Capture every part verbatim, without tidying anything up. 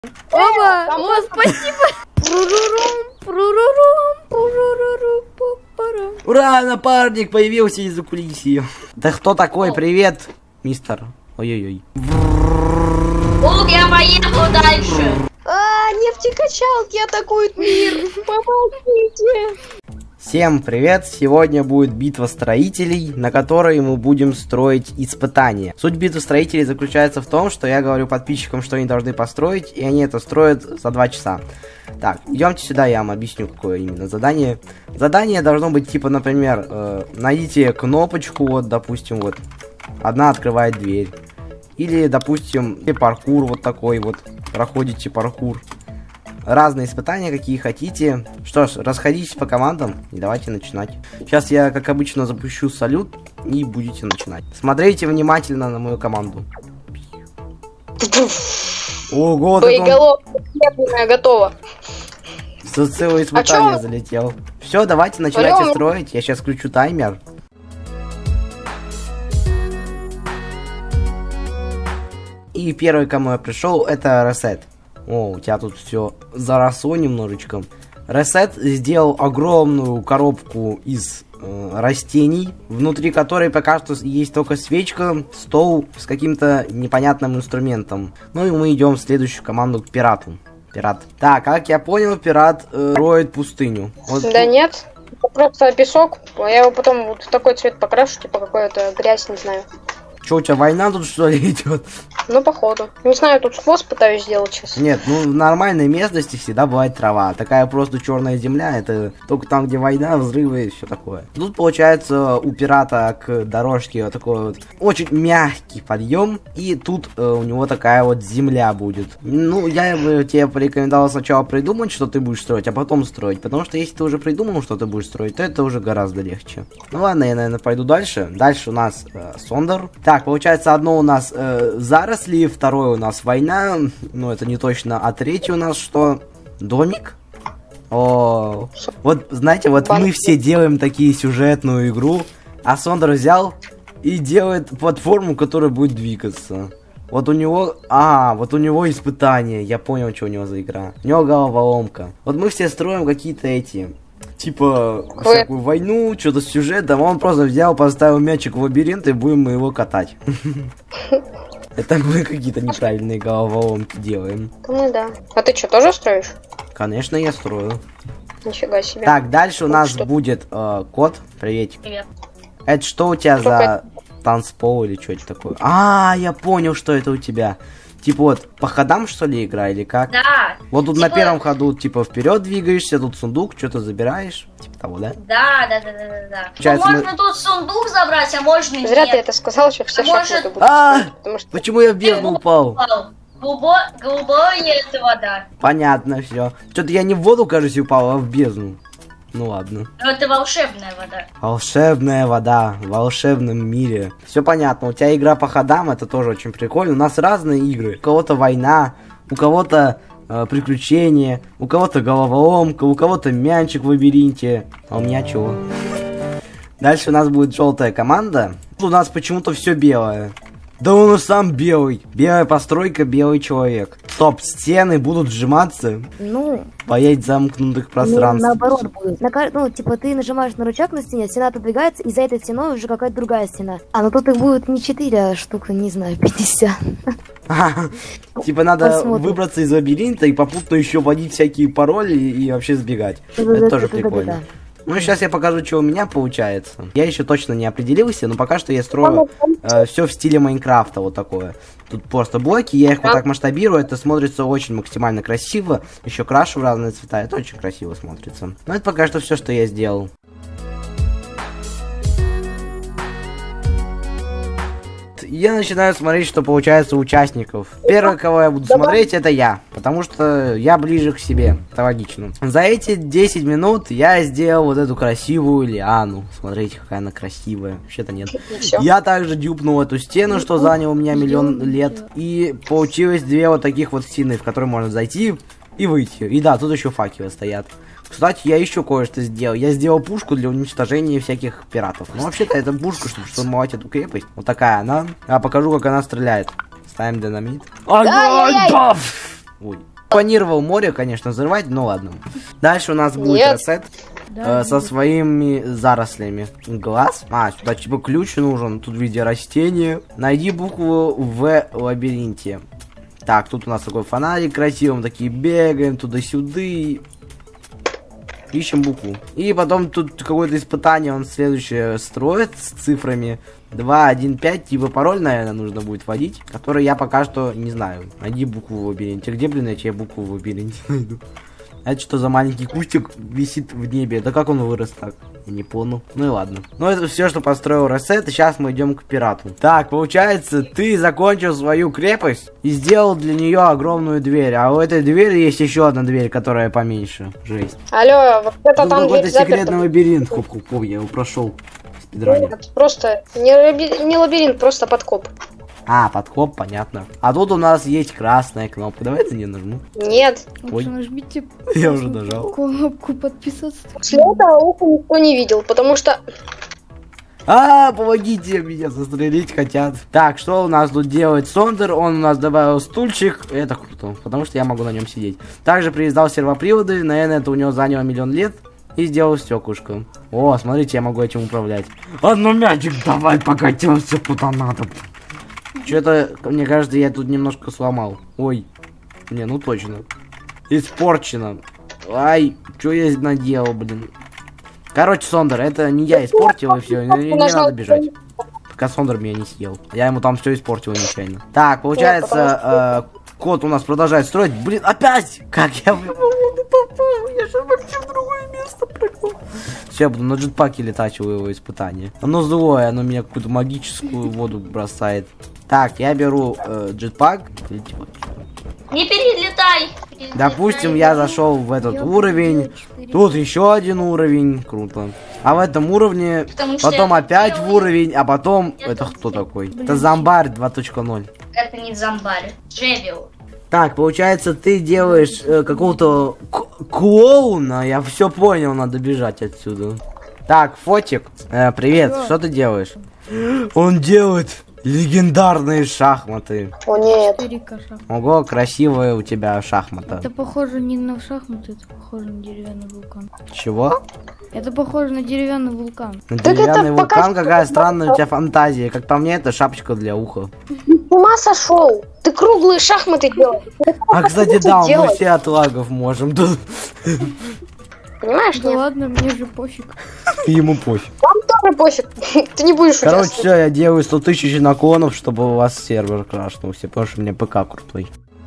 Оба! О, спасибо! Ура, напарник появился из-за кулисья. Да кто такой? Привет, мистер. Ой-ой-ой. Ух, я поехал дальше. А, нефтекачалки атакуют мир! Помогите! Всем привет! Сегодня будет битва строителей, на которой мы будем строить испытания. Суть битвы строителей заключается в том, что я говорю подписчикам, что они должны построить, и они это строят за два часа. Так, идемте сюда, я вам объясню, какое именно задание. Задание должно быть типа, например, э, найдите кнопочку, вот, допустим, вот, одна открывает дверь. Или, допустим, паркур вот такой вот, проходите паркур. Разные испытания, какие хотите. Что ж, расходитесь по командам и давайте начинать. Сейчас я, как обычно, запущу салют и будете начинать. Смотрите внимательно на мою команду. Ого, боеголовка он... готова. Целое испытание а залетел. Все, давайте начинайте Алло. строить. Я сейчас включу таймер. И первый, к кому я пришел, это Reset. О, у тебя тут все заросло немножечко. Reset сделал огромную коробку из э, растений, внутри которой пока что есть только свечка, стол с каким-то непонятным инструментом. Ну и мы идем в следующую команду к пирату. Пират. Так, как я понял, пират э, роет пустыню. Вот да тут... нет, это просто песок. Я его потом вот в такой цвет покрашу, типа какая-то грязь, не знаю. Че, у тебя война тут что ли идет? Ну, походу. Не знаю, тут хвост пытаюсь сделать сейчас. Нет, ну в нормальной местности всегда бывает трава. Такая просто черная земля, это только там, где война, взрывы и все такое. Тут получается у пирата к дорожке вот такой вот очень мягкий подъем. И тут э, у него такая вот земля будет. Ну, я бы тебе порекомендовал сначала придумать, что ты будешь строить, а потом строить. Потому что если ты уже придумал, что ты будешь строить, то это уже гораздо легче. Ну ладно, я, наверное, пойду дальше. Дальше у нас э, Сондер. Так, получается, одно у нас э, заросли, второе у нас война, ну это не точно, а третье у нас что? Домик? О, вот знаете, вот мы все делаем такие сюжетную игру, а Сондер взял и делает платформу, которая будет двигаться. Вот у него, а, вот у него испытание, я понял, что у него за игра. У него головоломка. Вот мы все строим какие-то эти... Типа, Ой. всякую войну, что-то с сюжетом, он просто взял, поставил мячик в лабиринт и будем мы его катать. Это мы какие-то неправильные головоломки делаем. Ну да. А ты что, тоже строишь? Конечно, я строю. Нифига себе. Так, дальше у нас будет кот. Приветик. Привет. Это что у тебя за танцпол или что это такое? А, я понял, что это у тебя. Типа вот, по ходам, что ли, игра, или как? Да. Вот тут типа... на первом ходу, типа, вперед двигаешься, тут сундук, что-то забираешь. Типа того, да? Да, да, да, да, да, да. Получается, ну, можно мы... тут сундук забрать, а можно и Зря нет. ты это сказал, что все а может... шахматы будут. А, потому что... почему я в бездну упал? Глубо... Глубокая это вода. Понятно, все. Что-то я не в воду, кажется, упал, а в бездну. Ну ладно. Но это волшебная вода. Волшебная вода в волшебном мире. Все понятно. У тебя игра по ходам, это тоже очень прикольно. У нас разные игры. У кого-то война, у кого-то э, приключения, у кого-то головоломка, у кого-то мячик в лабиринте. А у меня чего? Дальше у нас будет желтая команда. У нас почему-то все белое. Да он и сам белый. Белая постройка, белый человек. Стоп, стены будут сжиматься. Ну... Боять замкнутых пространств. Ну, наоборот будет. На, ну, типа, ты нажимаешь на рычаг на стене, стена отодвигается, и за этой стеной уже какая-то другая стена. А, ну тут их будет не четыре, а штука, не знаю, пятьдесят. Типа надо выбраться из лабиринта и попутно еще вводить всякие пароли и вообще сбегать. Это тоже прикольно. Ну, сейчас я покажу, что у меня получается. Я еще точно не определился, но пока что я строю э, все в стиле Майнкрафта, вот такое. Тут просто блоки, я их вот так масштабирую, это смотрится очень максимально красиво. Еще крашу в разные цвета, это очень красиво смотрится. Но это пока что все, что я сделал. Я начинаю смотреть, что получается у участников. Первое, кого я буду смотреть, это я. Потому что я ближе к себе. Это логично. За эти десять минут я сделал вот эту красивую лиану. Смотрите, какая она красивая. Вообще-то нет. Я также дюпнул эту стену, что заняло у меня миллион лет. И получилось две вот таких вот стены, в которые можно зайти и выйти. И да, тут еще факелы стоят. Кстати, я еще кое-что сделал. Я сделал пушку для уничтожения всяких пиратов. Ну, вообще-то, это пушка, чтобы штурмовать эту крепость. Вот такая она. Я покажу, как она стреляет. Ставим динамит. Огонь! Ой. Планировал море, конечно, взрывать, но ладно. Дальше у нас будет Нет. ресет Да, э, со своими зарослями. Глаз. А, сюда типа ключ нужен. Тут в виде растения. Найди букву В в лабиринте. Так, тут у нас такой фонарик красивый. Мы такие бегаем туда-сюда. Ищем букву. И потом тут какое-то испытание он следующее строит с цифрами два, один, пять. Типа пароль, наверное, нужно будет вводить. Который я пока что не знаю. Найди букву в лабиринте. Где, блин, я тебе букву в лабиринте найду? Это что за маленький кустик висит в небе? Да как он вырос так? Я не понял. Ну и ладно. Ну это все, что построил Ресет. И сейчас мы идем к пирату. Так, получается, ты закончил свою крепость и сделал для нее огромную дверь. А у этой двери есть еще одна дверь, которая поменьше. Жесть. Алло, вот это Тут там какой-то дверь заперта. секретный лабиринт. Хоп-хоп, я его прошел. Спидранер. Нет, просто не, лаби- не лабиринт, просто подкоп. А, подкоп, понятно. А тут у нас есть красная кнопка. Давай это не нажму. Нет. Ой. Нажмите Я уже нажал. кнопку подписаться. После этого ухо никто не видел, потому что... А, помогите, меня застрелить хотят. Так, что у нас тут делает Сондер? Он у нас добавил стульчик. Это круто, потому что я могу на нем сидеть. Также привязал сервоприводы. Наверное, это у него заняло миллион лет. И сделал стеклышко. О, смотрите, я могу этим управлять. А ну мячик давай покатился куда надо. Что-то, мне кажется, я тут немножко сломал. Ой. Не, ну точно. Испорчено. Ай, что я наделал, блин. Короче, Сондер, это не я испортил, и все. Не, не надо бежать. Пока Сондер меня не съел. Я ему там все испортил нечаянно. Так, получается, э, кот у нас продолжает строить. Блин, опять! Как я попал? Я же вообще в другое место прыгнул. Все, я буду на джетпаке летать у его испытания. Оно злое, оно меня какую-то магическую воду бросает. Так, я беру э, джетпак. Не перелетай. перелетай. Допустим, я зашел в этот Я уровень. Тут еще один уровень. Круто. А в этом уровне Потому что потом я опять делаю- в уровень, а потом... Я Это тут кто сделаю. такой? Блин. Это зомбарь два точка ноль. Это не зомбарь. Джевил. Так, получается, ты делаешь э, какого-то к- клоуна. Я все понял, надо бежать отсюда. Так, Фотик, э, привет, Что? что ты делаешь? Он делает легендарные шахматы. О, нет. четыре ка шахмат. Ого, красивые у тебя шахматы. Это похоже не на шахматы, это похоже на деревянный вулкан. Чего? Это похоже на деревянный вулкан. На Так это деревянный пока вулкан, что- какая странная у тебя фантазия. Как по мне, это шапочка для уха. С ума сошел. Ты круглые шахматы делаешь. А, кстати, Что да, мы делать? все от лагов можем. Да. Понимаешь, Да нет? ладно, мне же пофиг. Ему пофиг. Вам тоже пофиг. Ты не будешь Короче, участвовать. все, я делаю сто тысяч наклонов, чтобы у вас сервер крашнулся, потому что у меня ПК крутой.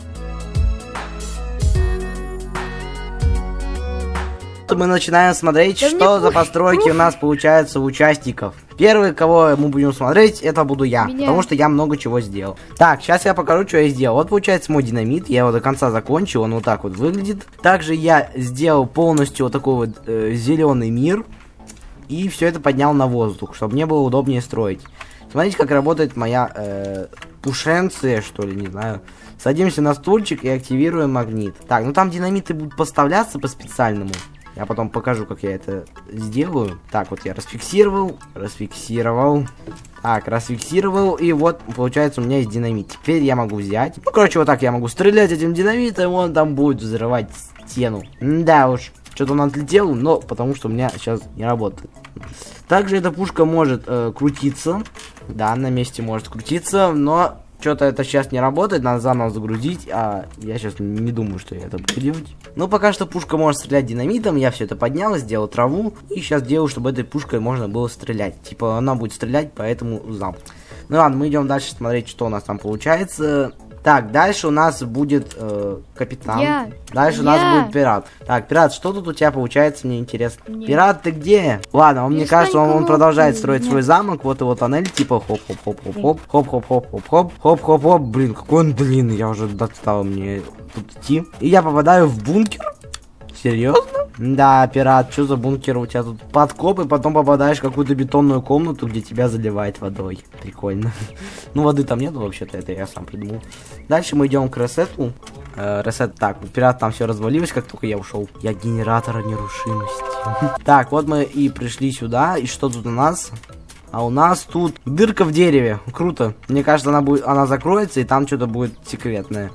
Мы начинаем смотреть, Да мне что за пофиг, постройки у нас получается у участников. Первый, кого мы будем смотреть, это буду я, Меня. потому что я много чего сделал. Так, сейчас я покажу, что я сделал. Вот получается мой динамит, я его до конца закончил, он вот так вот выглядит. Также я сделал полностью вот такой вот э, зеленый мир. И все это поднял на воздух, чтобы мне было удобнее строить. Смотрите, как работает моя э, пушенция, что ли, не знаю. Садимся на стульчик и активируем магнит. Так, ну там динамиты будут поставляться по специальному. Я потом покажу, как я это сделаю. Так, вот я расфиксировал, расфиксировал. Так, расфиксировал, и вот, получается, у меня есть динамит. Теперь я могу взять. Ну, короче, вот так я могу стрелять этим динамитом, и он там будет взрывать стену. Да уж. Что-то он отлетел, но потому что у меня сейчас не работает. Также эта пушка может э, крутиться. Да, на месте может крутиться, но что-то это сейчас не работает, надо заново загрузить, а я сейчас не думаю, что я это буду делать. Но пока что пушка может стрелять динамитом, я все это поднял, сделал траву, и сейчас делаю, чтобы этой пушкой можно было стрелять. Типа она будет стрелять по этому замку. Ну ладно, мы идем дальше смотреть, что у нас там получается. Так, дальше у нас будет э, капитан. Я. Дальше у Я. нас будет пират. Так, пират, что тут у тебя получается, мне интересно. Нет. Пират, ты где? Ладно, он, мне Перестань кажется, он, он кнопку. продолжает строить Нет. свой замок. Вот его тоннель, типа хоп-хоп-хоп-хоп-хоп, хоп-хоп-хоп-хоп-хоп, хоп-хоп-хоп. Блин, какой он длинный, я уже достал мне тут идти. И я попадаю в бункер. Серьезно? Да, пират, что за бункер у тебя тут? Подкоп, и потом попадаешь в какую-то бетонную комнату, где тебя заливает водой. Прикольно. Ну, воды там нету вообще-то, это я сам придумал. Дальше мы идем к ресету. Э, ресет, так, у пирата там все развалилось, как только я ушел. Я генератор нерушимости. Так, вот мы и пришли сюда, и что тут у нас? А у нас тут дырка в дереве. Круто. Мне кажется, она будет, она закроется, и там что-то будет секретное.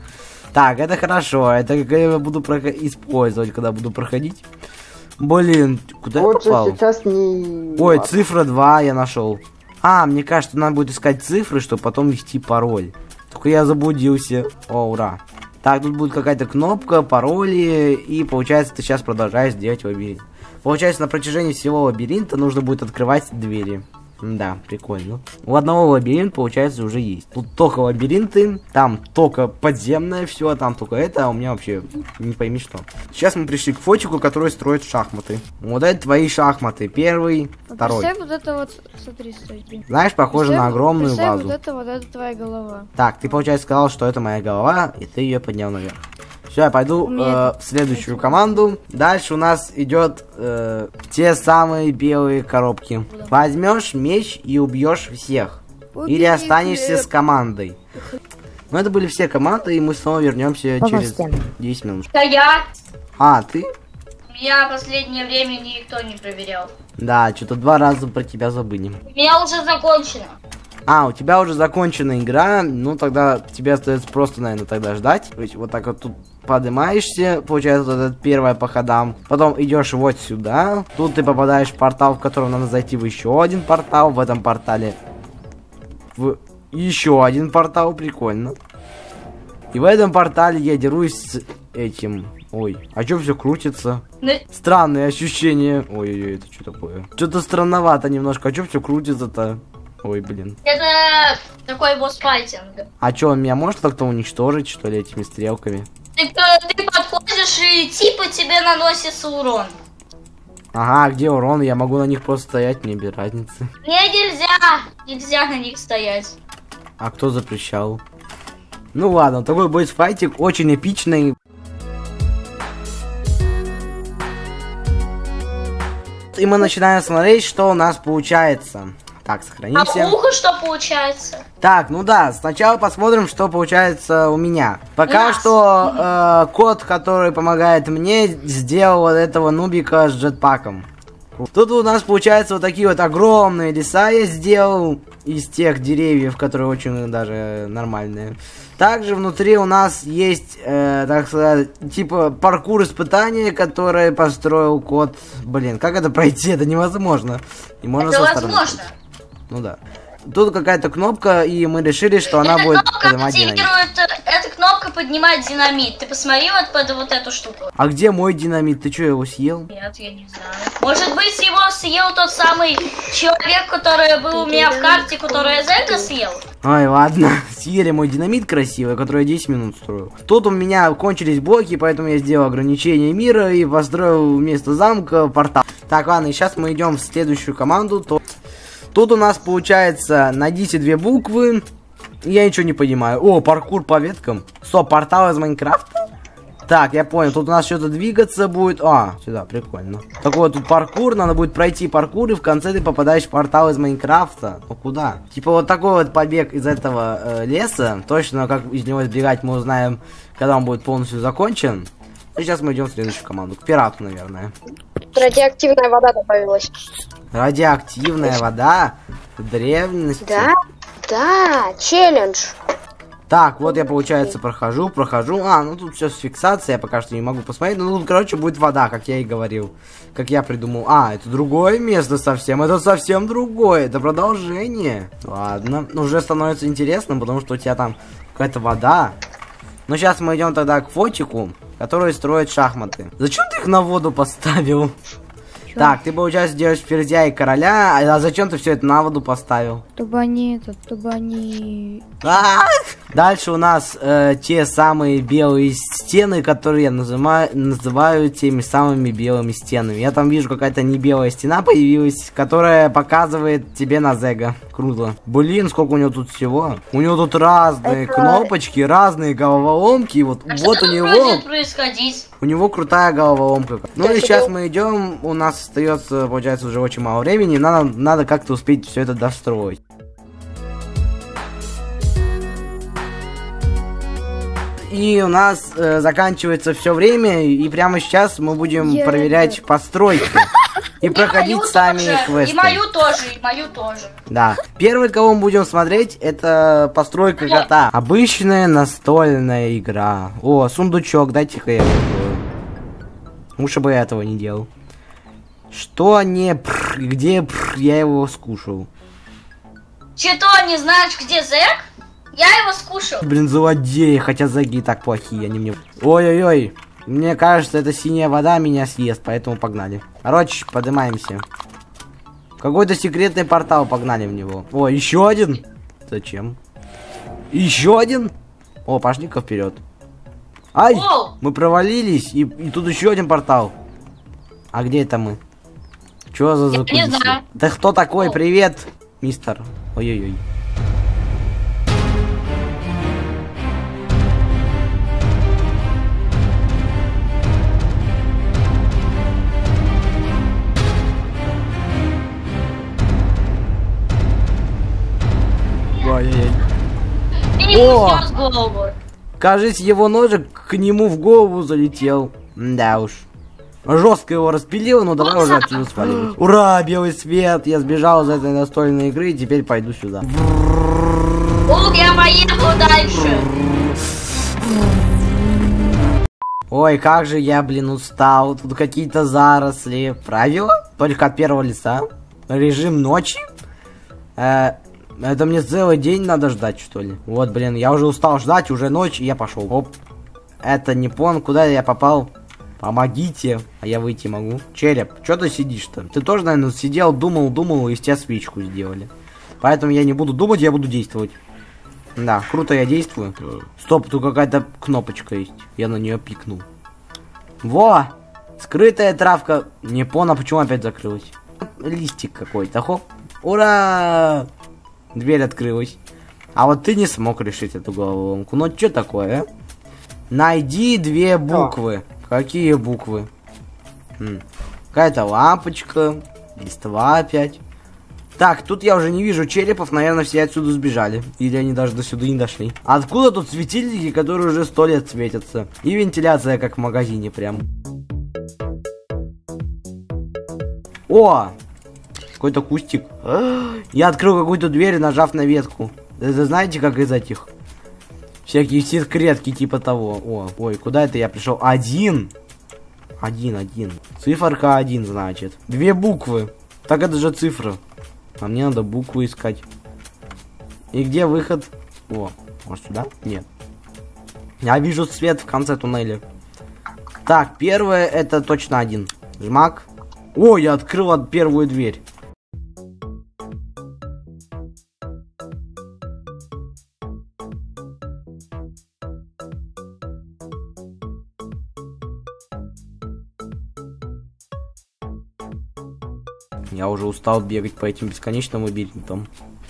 Так, это хорошо. Это я буду использовать, когда буду проходить. Блин, куда Вот я попал? же сейчас не... Ой, Ладно. цифра два я нашел. А, мне кажется, надо будет искать цифры, чтобы потом ввести пароль. Только я заблудился. О, ура. Так, тут будет какая-то кнопка, пароли, и получается, ты сейчас продолжаешь делать лабиринт. Получается, на протяжении всего лабиринта нужно будет открывать двери. Да, прикольно. У одного лабиринта, получается, уже есть. Тут только лабиринты, там только подземное все, там только это, а у меня вообще не пойми что. Сейчас мы пришли к фотику, который строит шахматы. Вот это твои шахматы. Первый, Вот второй. представь, вот это вот, смотри, стой. Знаешь, похоже Представь- на огромную представь, вазу. вот это, вот это твоя голова. Так, ты, получается, сказал, что это моя голова, и ты ее поднял наверх. Все, я пойду Мне э, это- в следующую команду. Дальше у нас идет э, те самые белые коробки. Возьмешь меч и убьешь всех. Убей Или останешься хлеб. с командой. Ну, это были все команды, и мы снова вернемся Папа, через стену. десять минут. Это я. А, ты? Меня в последнее время никто не проверял. Да, что-то два раза про тебя забыли. У меня уже закончено. А, у тебя уже закончена игра, ну тогда тебе остается просто, наверное, тогда ждать. То есть вот так вот тут поднимаешься, получается вот это первое по ходам. Потом идешь вот сюда. Тут ты попадаешь в портал, в котором надо зайти в еще один портал. В этом портале в еще один портал, прикольно. И в этом портале я дерусь с этим. Ой, а чё все крутится? Ну, Странные ощущения. Ой-ой-ой, это что такое? Что-то странновато немножко. А чё все крутится-то? Ой, блин. это такой босс-файтинг. А чё, он меня может как-то уничтожить, что ли, этими стрелками? Ты, э, ты подходишь и типа тебе наносится урон. Ага, а где урон? Я могу на них просто стоять, мне без разницы. Не, нельзя. Нельзя на них стоять. А кто запрещал? Ну ладно, такой бойс-файтик, очень эпичный. И мы начинаем смотреть, что у нас получается. Так, А сохранимся. ухо что получается? Так, ну да, сначала посмотрим, что получается у меня. Пока Нас. что э, кот, который помогает мне, сделал вот этого нубика с джетпаком. Тут у нас получается вот такие вот огромные леса я сделал из тех деревьев, которые очень даже нормальные. Также внутри у нас есть, э, так сказать, типа паркур испытания, которое построил кот. Блин, как это пройти? Это невозможно. И можно Это со стороны возможно. пройти. Ну да. Тут какая-то кнопка, и мы решили, что она Эта будет кнопка поднимать динамит. активирует, эта кнопка поднимает динамит. Ты посмотри вот под вот эту штуку. А где мой динамит? Ты что, его съел? Нет, я не знаю. Может быть, его съел тот самый человек, который был у меня в карте, который я Зельда съел? Ой, ладно. Съели мой динамит красивый, который я десять минут строил. Тут у меня кончились блоки, поэтому я сделал ограничение мира и построил вместо замка портал. Так, ладно, и сейчас мы идем в следующую команду. То... Тут у нас получается, найдите две буквы. Я ничего не понимаю. О, паркур по веткам. Стоп, портал из Майнкрафта? Так, я понял, тут у нас что-то двигаться будет. А, сюда, прикольно. Такой вот тут паркур, надо будет пройти паркур, и в конце ты попадаешь в портал из Майнкрафта. Ну куда? Типа вот такой вот побег из этого э, леса. Точно, как из него избегать, мы узнаем, когда он будет полностью закончен. И сейчас мы идем в следующую команду. К пирату, наверное. Радиоактивная вода добавилась. Радиоактивная вода в древности. Да? Да, челлендж. Так, вот я, получается, прохожу, прохожу. А, ну тут все с фиксацией, я пока что не могу посмотреть. Ну тут, короче, будет вода, как я и говорил. Как я придумал. А, это другое место совсем. Это совсем другое. Это продолжение. Ладно. Уже становится интересным, потому что у тебя там какая-то вода. Но сейчас мы идем тогда к фотику, который строит шахматы. Зачем ты их на воду поставил? Чё? Так, ты, получается, делаешь ферзя и короля, а зачем ты все это на воду поставил? Чтобы они, этот, чтобы они... А! Дальше у нас э, те самые белые стены, которые я называю, называю теми самыми белыми стенами. Я там вижу, какая-то не белая стена появилась, которая показывает тебе на Зега. Круто. Блин, сколько у него тут всего. У него тут разные Это... кнопочки, разные головоломки. И вот, А вот что у тут него... будет происходить? У него крутая головоломка. Ну Я и сейчас сидел. мы идем. У нас остается, получается, уже очень мало времени. Надо, надо как-то успеть все это достроить. И у нас э, заканчивается все время, и прямо сейчас мы будем Я проверять это- постройки. и, и проходить сами тоже, квесты. И мою тоже, и мою тоже. Да. Первый, кого мы будем смотреть, это постройка Вот. кота. Обычная настольная игра. О, сундучок, дайте-ка я открою. Лучше бы я этого не делал. Что не пр, где пр, я его скушал. Че-то не знаешь, где зэк? Я его скушал. Блин, злодеи, хотя зэки и так плохие, они мне... Ой-ой-ой, мне кажется, эта синяя вода меня съест, поэтому погнали. Короче, поднимаемся. Какой-то секретный портал, погнали в него. О, еще один? Зачем? Еще один? О, пошли-ка вперед. Ай, Оу. мы провалились, и, и тут еще один портал. А где это мы? Чё за Я не закулисье? знаю. Да кто такой? Оу. Привет, мистер. Ой-ой-ой. Ой-ой-ой. Ты не О! снес голову. Кажется, его ножик к нему в голову залетел. Да уж. Жестко его распилил, но давай уже отсюда сваливать. Ура, белый свет! Я сбежал из этой настольной игры и теперь пойду сюда. Ух, я поехал дальше. Ой, как же я, блин, устал. Тут какие-то заросли. Правила? Только от первого лица. Режим ночи? Э, это мне целый день надо ждать, что ли? Вот, блин, я уже устал ждать, уже ночь, и я пошел. Оп. Это не пон, куда я попал? Помогите. А я выйти могу. Череп, что ты сидишь-то? Ты тоже, наверное, сидел, думал, думал, и из тебя свечку сделали. Поэтому я не буду думать, я буду действовать. Да, круто я действую. Стоп, тут какая-то кнопочка есть. Я на нее пикнул. Во! Скрытая травка. Не понял, почему опять закрылась. Листик какой-то, хоп. Ура! Дверь открылась. А вот ты не смог решить эту головоломку. Ну что такое, а? Найди две буквы. Какие буквы? М. Какая-то лампочка. Листва опять. Так, тут я уже не вижу черепов, наверное, все отсюда сбежали. Или они даже до сюда не дошли. Откуда тут светильники, которые уже сто лет светятся? И вентиляция, как в магазине прям. О! Какой-то кустик. Я открыл какую-то дверь, нажав на ветку. Это знаете, как из этих? Всякие секретки типа того. О, ой, куда это я пришел? Один. Один, один. Циферка один, значит. Две буквы. Так это же цифра. А мне надо букву искать. И где выход? О, может сюда? Нет. Я вижу свет в конце туннеля. Так, первое это точно один. Жмак. О, я открыл первую дверь. Я уже устал бегать по этим бесконечным лабиринтам.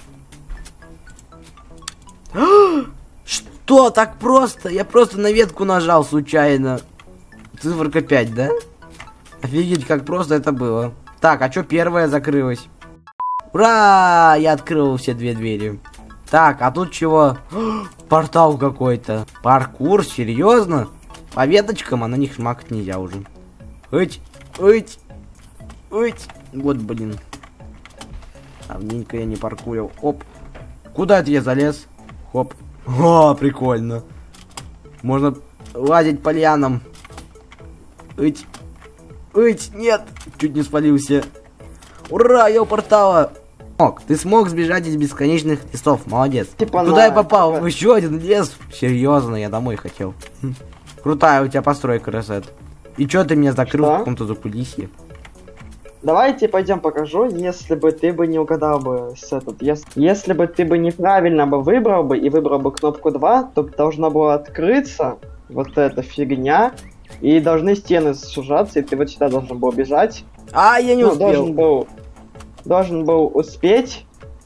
Что, так просто? Я просто на ветку нажал случайно. Циферка пять, да? Офигеть, как просто это было. Так, а что первая закрылась? Ура! Я открыл все две двери. Так, а тут чего? Портал какой-то. Паркур, серьезно? По веточкам, а на них шмакать нельзя уже. Ыть, ыть, ыть. Вот, блин. Давненько я не паркурил. Оп. Куда это я залез? Хоп. О, прикольно. Можно лазить по лианам. Ыть. Ыть, нет. Чуть не спалился. Ура, я у портала. Смог. Ты смог сбежать из бесконечных лесов. Молодец. Типа Куда на... я попал? В еще один лес. Серьезно, я домой хотел. Хм. Крутая у тебя постройка, Ресет. И чё ты меня закрыл Что? в каком-то закулисье? Давайте пойдем покажу, если бы ты бы не угадал бы с этот. Если, если бы ты бы неправильно бы выбрал бы и выбрал бы кнопку два, то должна была открыться вот эта фигня. И должны стены сужаться, и ты вот сюда должен был бежать. А, я не Ну, успел. должен был. Должен был успеть.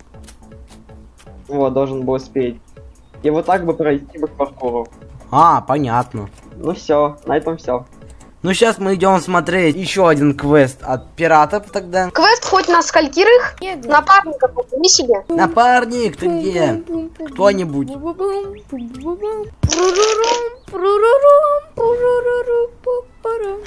Вот, должен был успеть. И вот так бы пройти бы к паркуру. А, понятно. Ну все, на этом все. Ну, сейчас мы идем смотреть еще один квест от пиратов тогда. Квест хоть на скольких? Напарников, возьми себе. Напарник, ты где? Кто-нибудь?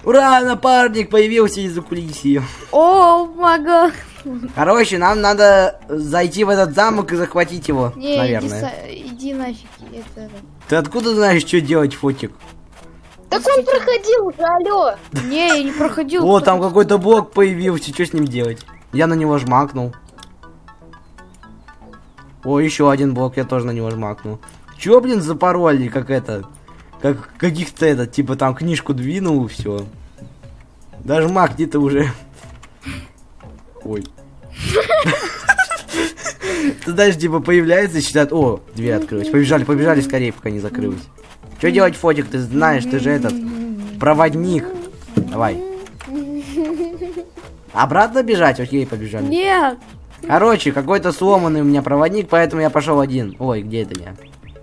Ура, напарник появился из-за кулисья. О, мага. Короче, нам надо зайти в этот замок и захватить его, Не, иди, наверное. са- иди нафиг. Это, это. Ты откуда знаешь, что делать, Фотик? Так он проходил уже, алло. Не, я не проходил. О, там потому какой-то блок появился, что с ним делать? Я на него жмакнул. О, еще один блок, я тоже на него жмакнул. Чё, блин, за пароль, как это? Как каких-то это, типа там книжку двинул и все. Даже макни-то уже. Ой. Ты дальше типа появляется и считает, о, дверь открылась. Побежали, побежали скорее, пока не закрылась. Что делать, Фотик? Ты знаешь, ты же этот проводник. Давай. Обратно бежать? Окей, побежали. Нет. Короче, какой-то сломанный у меня проводник, поэтому я пошел один. Ой, где это я?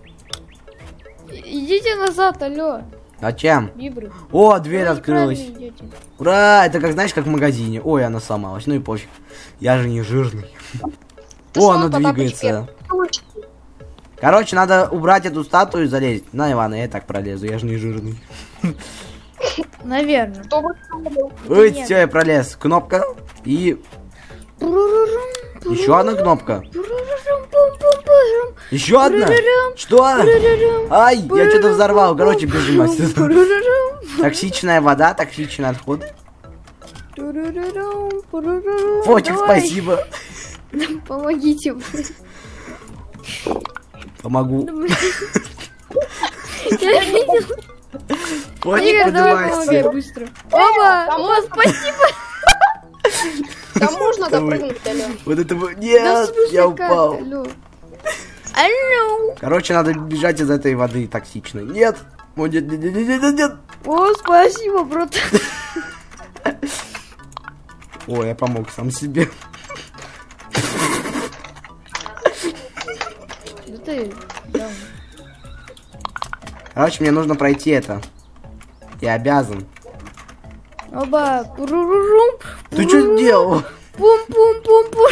Идите назад, алло. Зачем? Вибры. О, дверь Вы открылась. неправильно идете. Ура! Это как, знаешь, как в магазине. Ой, она сломалась. Ну и пофиг. Я же не жирный. Ты О, слон, она Потапыч, двигается. первый. Короче, надо убрать эту статую и залезть. На, Ивана, я и так пролезу, я же не жирный. Наверное. Кто бы там был? Ой, нет. все, я пролез. Кнопка. И Пурурурум, еще одна кнопка. пурурурум, пум-пум-пурум, Еще одна? пурурурум, Что? пурурурум, Ай, я что-то взорвал. Короче, бежим пурурурум, отсюда. пурурурум, Токсичная вода, токсичные отходы. пурурурум, пурурурум. Фотик, Давай, спасибо. Помогите. Помогу. Я видел. Фотик, Игорь, давай помогай поднимайся. быстро. Оба! там Оба, спасибо! Там можно Давай. допрыгнуть, алло. Вот это... вот- Да в Нет, смысле я как? упал. Алло. Алло. Короче, надо бежать из этой воды токсичной. Нет. О, нет, нет, нет, нет, нет, нет. О, спасибо, брат. Ой, я помог сам себе. Да ты... да. Короче, мне нужно пройти это. Я обязан. Оба, пурурурум. Ты что сделал? Пум-пум-пум-пум.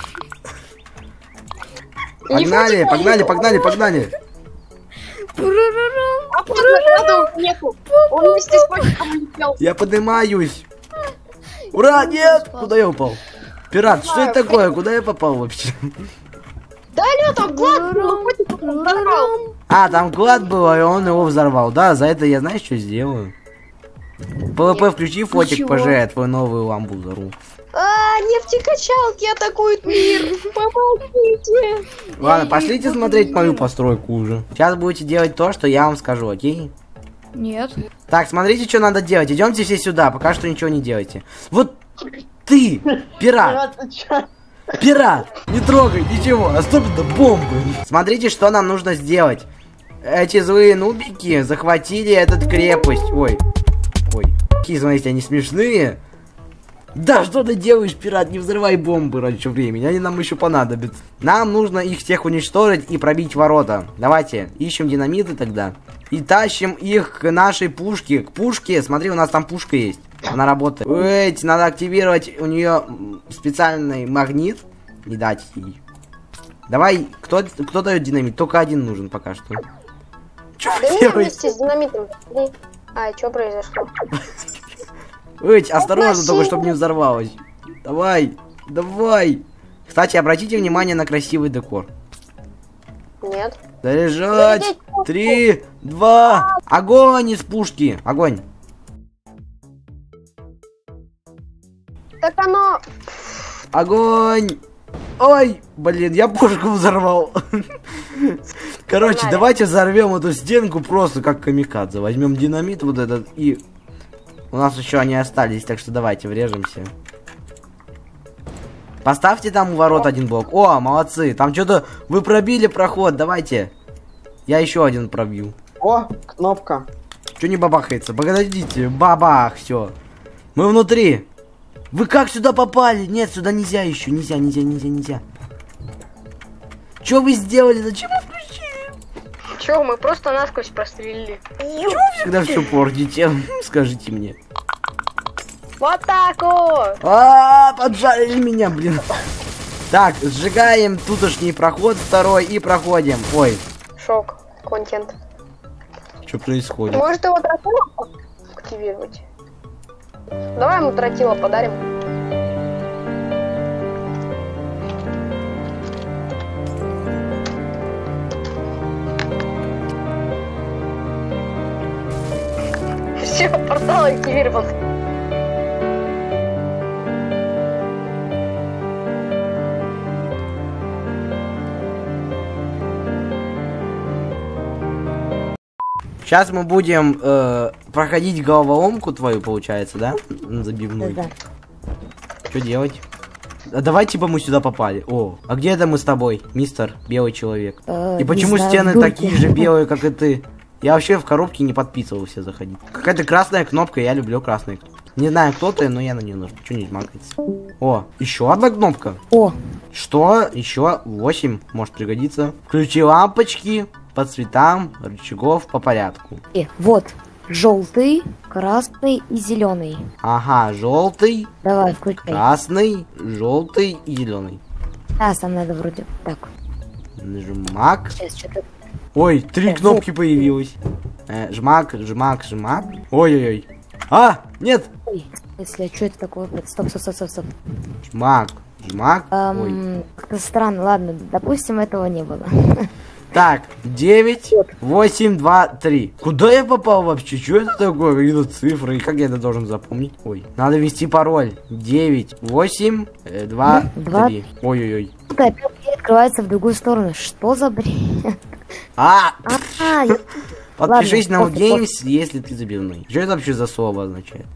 Погнали, Фотик, погнали, погнали, погнали. Пурурурум. А потом нету. Он вместе с Фотиком улетел. Я поднимаюсь. Ура, нет! Куда я упал? Пират, что это такое? Куда я попал вообще? Да, алло, там клад был, Фотик его взорвал. А, там клад был, и он его взорвал. Да, за это я знаешь, что сделаю? ПВП включи, Фотик, Ничего. пожалуй, твою новую лампу взорву. А, нефтекачалки атакуют мир. Помогите. Ладно, пошлите смотреть мою постройку уже. Сейчас будете делать то, что я вам скажу, окей? Нет. Так, смотрите, что надо делать. Идемте все сюда, пока что ничего не делайте. Вот ты, пират, пират, не трогай ничего, особенно бомбы. Смотрите, что нам нужно сделать. Эти злые нубики захватили этот крепость. Ой, ой, какие, смотрите, они смешные. Да, что ты делаешь, пират? Не взрывай бомбы раньше времени, они нам еще понадобятся. Нам нужно их всех уничтожить и пробить ворота. Давайте, ищем динамиты тогда. И тащим их к нашей пушке. К пушке, смотри, у нас там пушка есть. Она работает. Эть, надо активировать у нее специальный магнит. Не дать ей. Давай, кто, кто дает динамит? Только один нужен пока что. Чё Да вы меня делаете? вместе с динамитом. А, что произошло? Эть, осторожно, Спасибо. только чтобы не взорвалось. Давай, давай. Кстати, обратите внимание на красивый декор. Нет. Заряжать. Три, два. Огонь из пушки. Огонь. Так оно... Огонь. Ой, блин, я пушку взорвал. Короче, Погнали. давайте взорвем эту стенку просто как камикадзе. Возьмем динамит вот этот и... У нас еще они остались, так что давайте врежемся. Поставьте там у ворот один блок. О, молодцы. Там что-то вы пробили проход. Давайте. Я еще один пробью. О, кнопка. Че не бабахается? Погодите. Бабах, все. Мы внутри. Вы как сюда попали? Нет, сюда нельзя еще. Нельзя, нельзя, нельзя, нельзя. Что вы сделали? Зачем вы включили? Чё, мы просто насквозь прострелили. Чего вы всегда все портите? Скажите мне. Вот так вот. А, поджарили меня, блин. Так, сжигаем тутошний проход второй и проходим. Ой, Шок. Контент. что происходит? Может его дракона активировать? Давай ему тротила подарим. Все, портал активирован. Сейчас мы будем э, проходить головоломку твою, получается, да? Забивной. Да. Что делать? А давай типа мы сюда попали. О, а где это мы с тобой, мистер Белый Человек? Э, и почему не знаю, стены в дурке. такие же белые, как и ты? Я вообще в коробке не подписывался заходить. Какая-то красная кнопка, я люблю красные кнопки. Не знаю, кто ты, но я на нее нажму. Что не жмакается? О, еще одна кнопка. О, Что? Еще восемь. Может пригодиться. Включи лампочки по цветам рычагов по порядку. и вот. Желтый, красный и зеленый. Ага, желтый, Давай, включай. красный, желтый и зеленый. Да, сам надо вроде. Так, Жмак. сейчас что-то. Ой, три Э, кнопки вот. появилось. Э, жмак, жмак, жмак. Ой-ой-ой. А, нет. Ой, если что это такое? Стоп, стоп, стоп, стоп, стоп. Жмак, жмак. Ой. Эм, как-то странно, ладно, допустим, этого не было. Так, девять, восемь, два, три. Куда я попал вообще? Что это такое? Какие-то цифры. И как я это должен запомнить? Ой, надо ввести пароль. девять, восемь, два, Два. три. Ой-ой-ой. Тут опять дверь открывается в другую сторону. Что за бред? А! А, я- Подпишись на Ладно, Games, если ты забивной. Что это вообще за слово означает?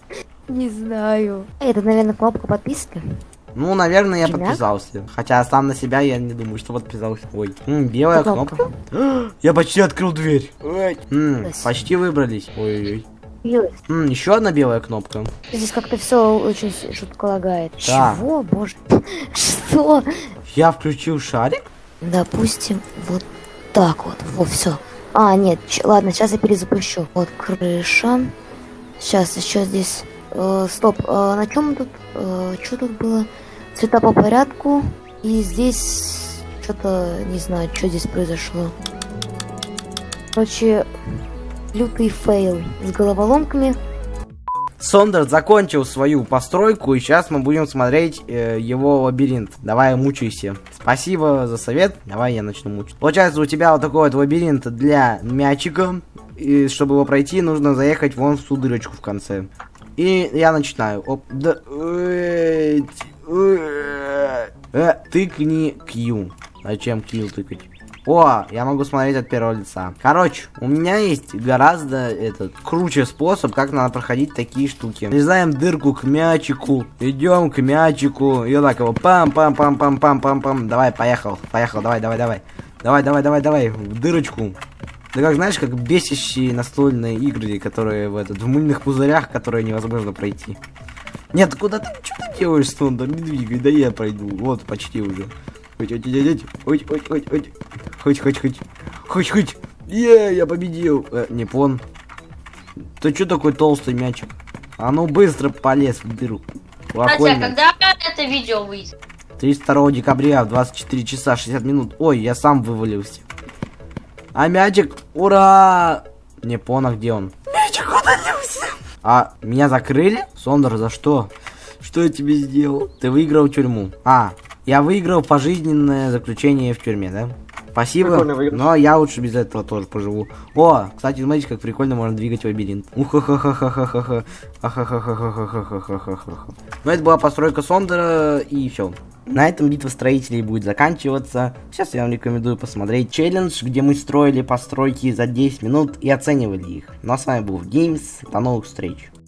не знаю. Это, наверное, кнопка подписки. Ну, наверное, я Жмяк? подписался. Хотя сам на себя я не думаю, что подписался. Ой, М, белая Кнопка. кнопка. Я почти открыл дверь. Ой. М, Yes. почти выбрались. Ой-ой-ой. Появилась. М, еще одна белая кнопка. Здесь как-то все очень с- жутко лагает. Да. Чего, боже? Что? Я включил шарик. Допустим, вот так вот. Во, все. А, нет, ч- ладно, сейчас я перезапущу. Вот крыша. Сейчас еще здесь. э, стоп, э, на чем тут? Что тут было? Цвета по порядку. И здесь что-то, не знаю, что здесь произошло. Короче, лютый фейл с головоломками. Сондер закончил свою постройку, и сейчас мы будем смотреть э, его лабиринт. Давай, мучайся. Спасибо за совет. Давай я начну мучить. Получается, у тебя вот такой вот лабиринт для мячика. И чтобы его пройти, нужно заехать вон в ту дырочку в конце. И я начинаю. Оп, да, э, э, тыкни Q. Зачем Q тыкать? О, я могу смотреть от первого лица. Короче, у меня есть гораздо этот круче способ, как надо проходить такие штуки. Нарезаем дырку к мячику, идем к мячику, и вот так его пам-пам-пам-пам-пам-пам-пам. Давай, поехал, поехал, давай, давай, давай. Давай, давай, давай, давай, в дырочку. Да как, знаешь, как бесящие настольные игры, которые в этот, в мыльных пузырях, которые невозможно пройти. Нет, куда ты, что ты делаешь, Сондер? Не двигай, да я пройду. Вот, почти уже. Хоть, хоть, хоть, хоть, хоть, хоть, хоть, хоть, хоть, хоть, хоть, хоть, е, я победил. Э, не пон. Ты что такой толстый мячик? А ну быстро полез в дыру. Кстати, а когда это видео выйдет? тридцать второго декабря в двадцать четыре часа шестьдесят минут. Ой, я сам вывалился. А мячик, ура! Не понял, где он. Мячик удалился. А, меня закрыли? Сондер, за что? Что я тебе сделал? Ты выиграл тюрьму. А, я выиграл пожизненное заключение в тюрьме, да? Спасибо, Прикольно выиграл. но я лучше без этого тоже поживу. О, кстати, смотрите, как прикольно можно двигать лабиринт. Ухахахахахаха. Ахахахахахахахахаха. Ну, это была постройка Сондера, и все. На этом битва строителей будет заканчиваться. Сейчас я вам рекомендую посмотреть челлендж, где мы строили постройки за десять минут и оценивали их. Ну а с вами был Games. До новых встреч.